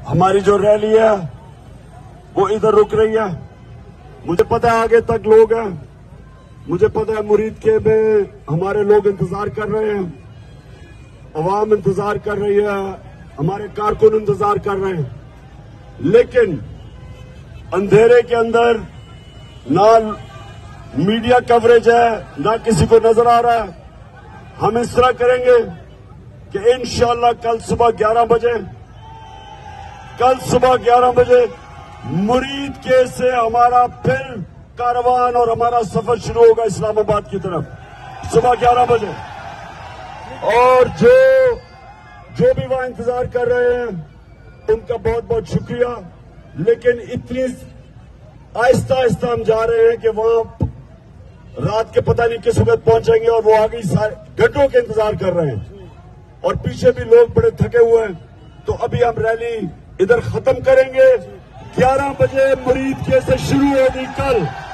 हमारी जो रैली है वो इधर रुक रही है। मुझे पता है आगे तक लोग हैं, मुझे पता है मुरीद के में हमारे लोग इंतजार कर रहे हैं, अवाम इंतजार कर रही है, हमारे कारकुन इंतजार कर रहे हैं, लेकिन अंधेरे के अंदर ना मीडिया कवरेज है, ना किसी को नजर आ रहा है। हम इस तरह करेंगे कि इंशाअल्लाह कल सुबह 11 बजे मुरीद के से हमारा फिर कारवान और हमारा सफर शुरू होगा इस्लामाबाद की तरफ सुबह 11 बजे। और जो भी वहां इंतजार कर रहे हैं उनका बहुत बहुत शुक्रिया। लेकिन इतनी आहिस्ता आहिस्ता हम जा रहे हैं कि वहां रात के पता नहीं किस वक्त पहुंचेंगे और वो आगे सारे घंटों के इंतजार कर रहे हैं और पीछे भी लोग बड़े थके हुए हैं। तो अभी हम रैली इधर खत्म करेंगे, 11 बजे मुरीद के से शुरू होगी कल।